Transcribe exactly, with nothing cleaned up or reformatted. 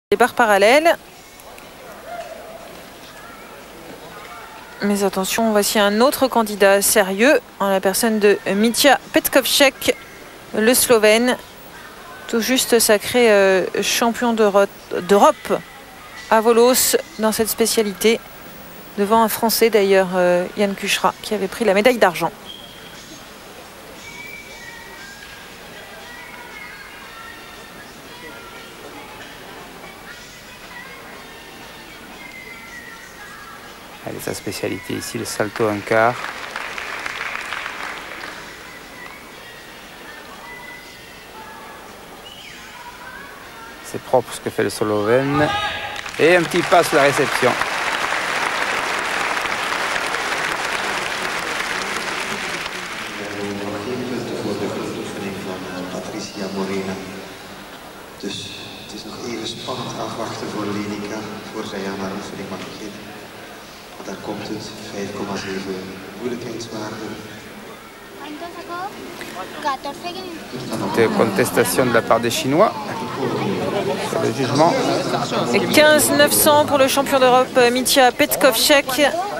Les barres parallèles. Mais attention, voici un autre candidat sérieux en la personne de Mitja Petkovšek, le Slovène, tout juste sacré euh, champion d'Europe à Volos dans cette spécialité, devant un Français d'ailleurs, euh, Jan Kuchera, qui avait pris la médaille d'argent. Elle est sa spécialité ici, le salto en quart. C'est propre ce que fait le Slovène. Et un petit pas sur la réception. Dus het is nog even spannend afwachten voor Lenica, voor zij aan haar oefening mag beginnen. Want daar komt het, vijf komma zeven moeilijkheidswaarde. De contestation de la part des Chinois sur le jugement. quinze neuf cents pour le champion d'Europe Mitja Petkovšek.